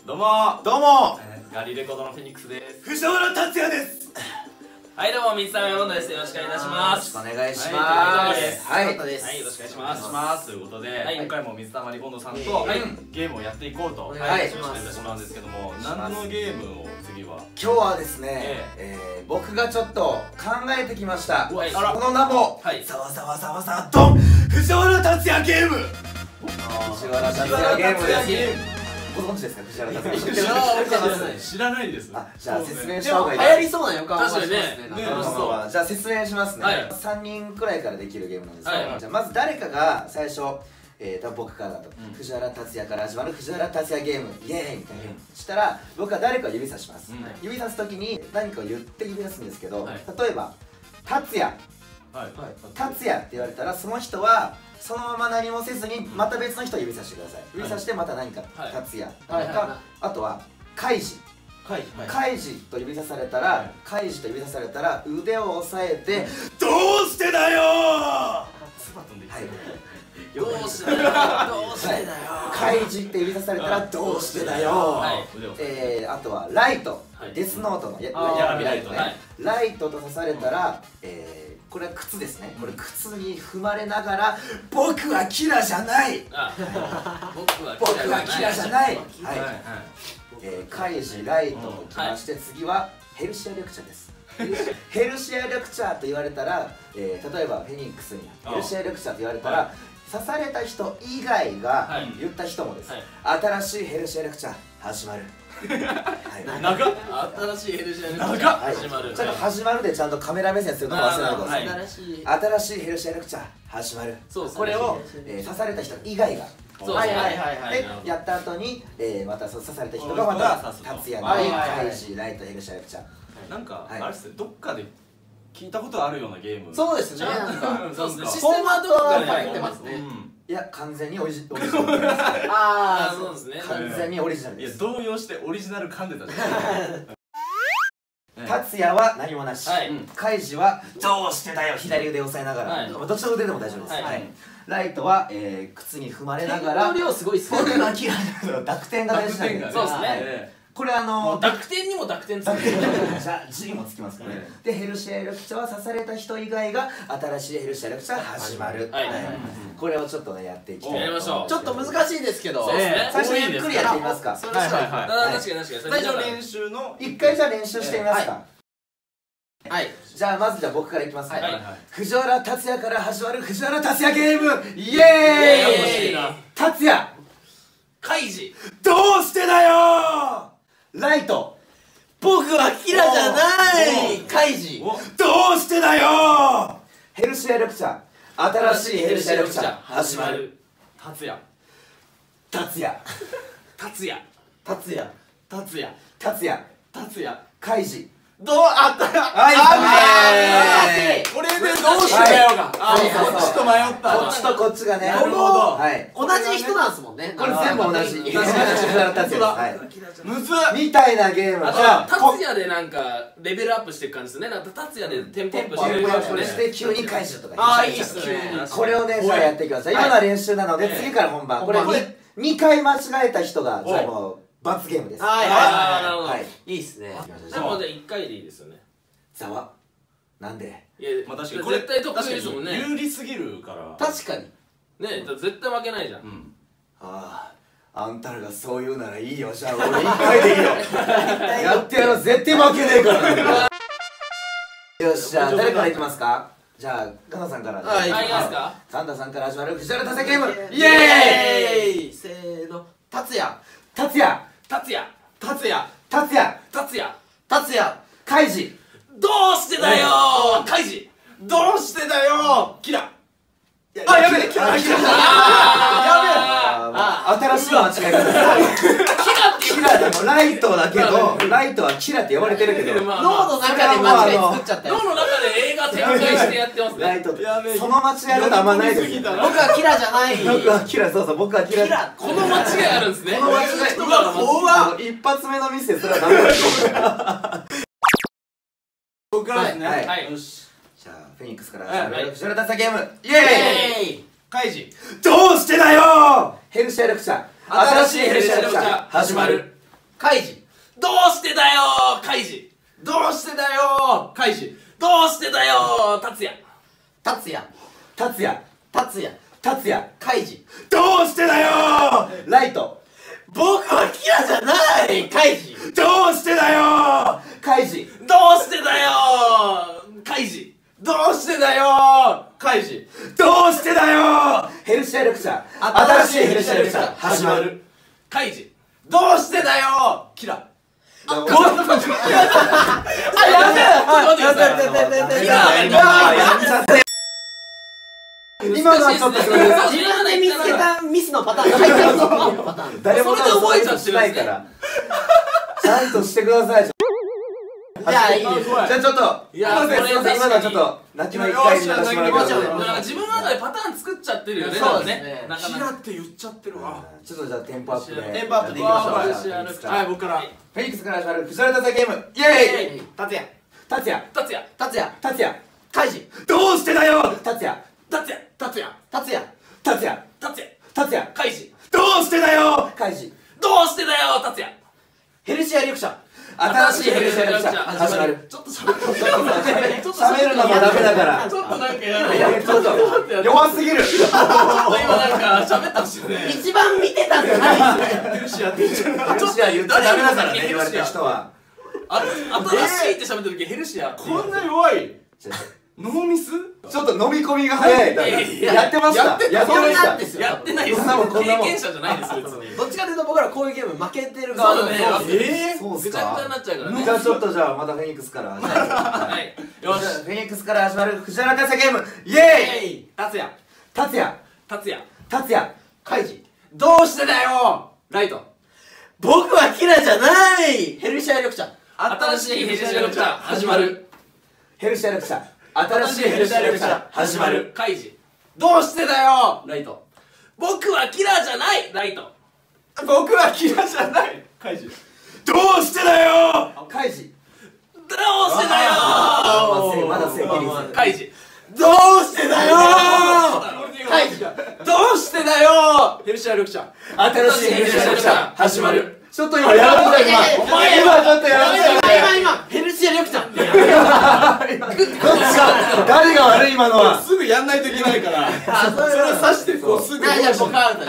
どうもどうもガリレコードのフェニックスです。 藤原達也です。 はいどうも水溜りボンドです。よろしくお願いいたします。 お願いします。 はい、 はい、 よろしくお願いします。 ということで、 はい今回も水溜りボンドさんとゲームをやっていこうとお願いししますてしまうんですけども、何のゲームを次は？ 今日はですね、僕がちょっと考えてきました。 はいこの名も、 はいざわざわざわざわドン藤原達也ゲーム。藤原達也ゲームです。ご存知ですか、藤原達也？ 知らないです。 じゃあ説明した方がいい。 流行りそうな予感はしますね。 楽しそう。 じゃあ説明しますね。 はい 3人くらいからできるゲームなんですけど、 はいじゃあまず誰かが最初、多分僕からだと、藤原達也から始まる藤原達也ゲームイエーイみたいな、したら僕は誰かを指さします、指さす時に何かを言って指さすんですけど、例えば達也達也って言われたら、その人はそのまま何もせずにまた別の人を指さしてください。指さしてまた何か達也か、あとはカイジカイジと指さされたら、カイジと指さされたら腕を押さえてどうしてだよどうしてだよどうしてだよ。 カイジって指さされたらどうしてだよ。あとはライト、デスノートの闇ライトね。ライトと刺されたら、これは靴ですね。これ靴に踏まれながら僕はキラじゃない、僕はキラじゃない。カイジライトときまして、次はヘルシア緑茶です。ヘルシア緑茶と言われたら、例えばフェニックスにヘルシア緑茶と言われたら、刺された人以外が言った人もです、新しいヘルシア緑茶始まる。 長っ。 新しいヘルシア緑茶始まる。 ちょっと始まるでちゃんとカメラ目線するのも忘れないでください。新しいヘルシア緑茶始まる。これを刺された人以外がやった後に、また刺された人がまた達也のカイジライトヘルシア緑茶。 なんかあれっすね、どっかで聞いたことあるようなゲーム。 そうですね。 システムはどこかで入ってますね。 いや、完全にオリジナルです。 ああ、そうですね。 完全にオリジナルです。 いや、動揺してオリジナル噛んでた。 達也は何もなし、カイジはどうしてだよ左腕を押さえながら、どっちの腕でも大丈夫です。ライトは靴に踏まれながら、 点の量すごいっすね。 僕のキラの濁点が大事なんで、 そうですね。 これ濁点にも濁点つく。 じゃあ G もつきますからね。でヘルシア緑茶は刺された人以外が新しいヘルシア緑茶始まる。これをちょっとねやっていきたい。 やりましょう。 ちょっと難しいですけど、 最初ゆっくりやってみますか。 確かに確かに。 最初練習の一回じゃあ練習してみますか。 はい。 じゃあまず僕からいきますね。藤原達也から始まる藤原達也ゲームイエーイ。達也カイジどうしてだよ。ライト僕はキラじゃない。カイジどうしてだよ。ヘルシア緑茶新しいヘルシア緑茶始まる。 達也達也達也達也達也達也達也カイジどうあったこれでどうしてだよが、こっちと迷った。 こっちとこっちがね、 なるほど。 はい同じ人なんですもんね。 これ全部同じ。藤原達也です。 むずっみたいなゲーム。 あとは達也でなんかレベルアップしていく感じですね。なんか達也でテンポアップして急にカイジとか。 ああいいっすね。 これをねじゃあやっていきます。今のは練習なので次から本番。これ2回間違えた人がじゃあもう罰ゲームです。 いいっすね。 でも1回でいいですよね。 ざわなんで。 いやまあ確かにこれ絶対得意ですもんね。 有利すぎるから。 確かにね、絶対負けないじゃん。 あんたらがそう言うならいいよ。じゃあ俺1回でいいよ。やってやろう。絶対負けねえからよし、じゃあ誰からいきますか。じゃあカンタさんから。 いきますか。 カンタさんから始まる藤原達也ゲームイエーイ。せーの。達也達也達也達也達也達也達也カイジどうしてだよカイジどうしてだよキラ。 あ、やべえキラ新しい間違い方。キラでもライトだけど、ライトはキラって呼ばれてるけど、 脳の中で間違い作っちゃったよ。 脳の中で映画展開してやってますね。 ライトその間違い方あんまないです。 僕はキラじゃない。 僕はキラ、そうそう、僕はキラ。 この間違いあるんですね。 この間違い、うわ、怖っ。一発目のミスでそれはダメだ。 僕からですね。 はいよし。 じゃあフェニックスから藤原達也ゲームイエーイ。 カイジどうしてだよ。ヘルシア緑茶新しいヘルシア緑茶始まる。 カイジ。 どうしてだよカイジ。 どうしてだよカイジ。 どうしてだよ達也。 達也。 達也達也。 達也カイジ。 どうしてだよライト僕はキラじゃないカイジ。 どうしてだよカイジどうしてだよカイジ。 どうしてだよカイジ。どうしてだよヘルシア緑茶新しいヘルシア緑茶始まるカイジ。 どうしてだよキラ。 あやめ待ってください。 今のはちょっと自分自分で見つけたミスのパターン。はいはい、のパターン。 誰もそれで覚えちゃってるんですねしないからちゃんとしてください。 じゃあいいです。 じゃあちょっといやすいませんこれ今のはちょっと泣きの一回にならせてもらうけどなんか自分の中でパターン作っちゃってるよね。 そうですねなんかキラって言っちゃってるわ。 ちょっとじゃあテンポアップでテンポアップでいきましょうやってフェニックスはい、僕から。 フェニックスから始まる藤原達也ゲームイエーイ達也。 達也達也。 達也。 達也カイジ。 どうしてだよ達也達也。達也。 達也。 達也達也。 達也カイジ。 どうしてだよカイジどうしてだよ達也。 ヘルシア緑茶。 新しいヘルシア緑茶始まるちょっと喋る。 喋るのもダメだからちょっとなんかやいやちょっと弱すぎる今なんか喋ってましたよね。 一番見てたんじゃないですね。 ヘルシアって言っちゃ言っちゃダメだからね言われた人は新しいって喋った時ヘルシアっていう。 こんな弱いノーミスちょっと飲み込みが早いやってましたやってましたですよ。 やってないです。 こんなもんこんなもん経験者じゃないです別に。 どっちかというと僕らこういうゲーム負けてる側そうだね。 そうっすぐちゃぐちゃかになっちゃうからね。 じゃあちょっとじゃあまたフェニックスから始まるはい。よし。 フェニックスから始まる藤原達也ゲームイエーイ達也。 達也達也。 達也カイジ。 どうしてだよライト。 僕はキラじゃないヘルシア緑茶。 新しいヘルシア緑茶始まる。 ヘルシア緑茶新しいヘルシア緑茶始まるカイジ。 どうしてだよライト。僕はキラーじゃないライト。 僕はキラじゃないカイジ。どうしてだよカイジどうしてだよまだセーフギリセーフカイジ。 どうしてだよカイジ。 どうしてだよヘルシア緑茶。 新しいヘルシア緑茶始まるちょっと今いややられた今お前今ちょっとやられた今ヘルシア緑茶。 どっちが誰が悪い今のはすぐやんないといけないからそれを刺してこうすぐじゃあ僕アウト。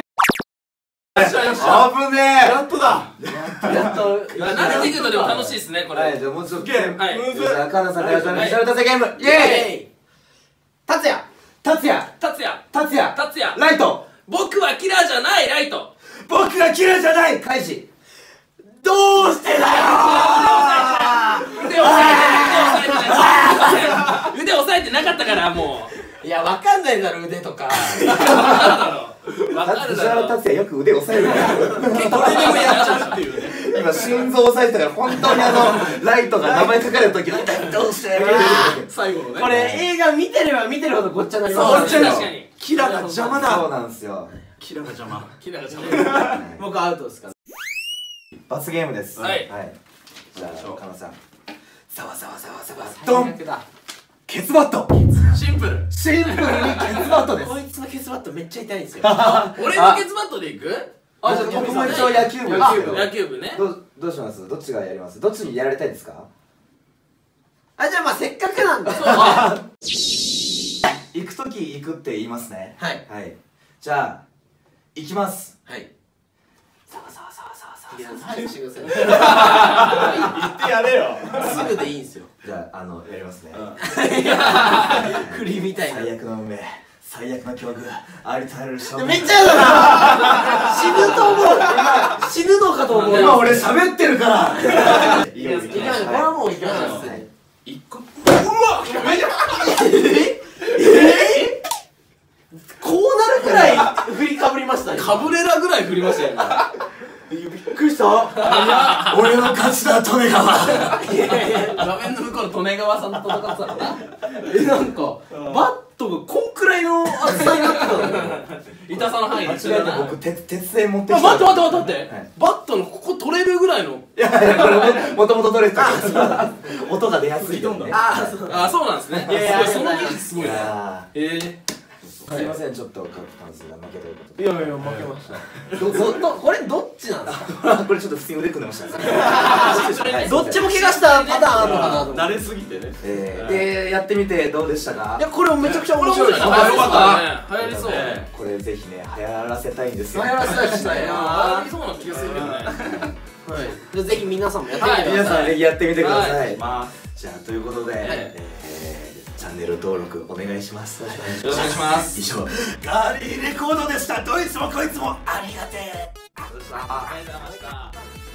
危ねやっとだやっと慣れてくるとでも楽しいですねこえはいれ。 じゃあもうちょっとはい。 むずじゃあカナさんから始まる藤原達也ゲームイエーイ達也。 達也達也。 達也達也。 ライト僕はキラーじゃないライト。 僕がキラじゃないカイジどうしてだよ腕を押さえて腕を押さえてなかったからもいやわかんないだろ腕とか。 う。わかるだろ。わかる藤だろ。 原達也よく腕押さえるから結構俺でもやっちゃうっていうね。 今心臓押さえてたから本当にライトが名前書かれた時どうして最後のねこれ映画見てれば見てるほどごっちゃになりそうます確かに。 キラが邪魔だそうなんですよキラが邪魔キラーが邪魔。 僕アウトですから。 罰ゲームですはいじゃあカナさんざわざわざわざわ最ドン悪だ。 ケツバットシンプル。 シンプルにケツバットですこいつのケツバットめっちゃ痛いんですよ。 俺のケツバットでいく？ じゃあ僕も一応野球部野球部ね。 どうしますどっちがやりますどっちにやられたいですかあ、じゃあまあせっかくなんで。 行く時行くって言いますねはいはいじゃあ行きますはい。 ざわざわざわざわざわいや、早くしてくださ言ってやれよい。すぐでいいんですよ。 じゃあやりますね栗みたいな。 最悪の運命最悪の境遇ありとあらゆる衝撃めっちゃ嫌だな。死ぬと思う。死ぬのかと思う。 今俺喋ってるからいいよいきます。これはもういきます。 一個。 こうなるくらい振りかぶりましたね。 カブレラぐらい振りましたよ今。 びっくりした。 俺の勝ちだ利根川画面の向こうの利根川さんと戦ってたのかな。 なんかバットがこんくらいの厚さになってたのよ。 痛さの範囲間違で一緒だな。 えて僕鉄線持ってあきた待って待って待って待って、 はいバットのここ取れるぐらいの。 いやいやこれもともと取れてたから音が出やすいよねああ、そう。 あそうなんですね。 いやいやその技術すごいな。 いやえーすいませんんちょっとカクタンスが負けということいやいや負けましたこれどっちなんですかこれちょっと普通に腕組んでましたねどっちも怪我したパターンあるのかなと思って慣れすぎてね。 でやってみてどうでしたか？ いやこれめちゃくちゃ面白いです流行りそうだね。流行りそう。 これぜひね流行らせたいんですよ。 流行らせたいしたい流な行りそうな気がするけどね。 はいぜひ皆さんもやってみてください皆さんぜひやってみてください。 まじゃあということでチャンネル登録お願いします。 よろしくお願いします以上ガーリーレコードでした。どいつもこいつもありがてえ。 ありがとうございました。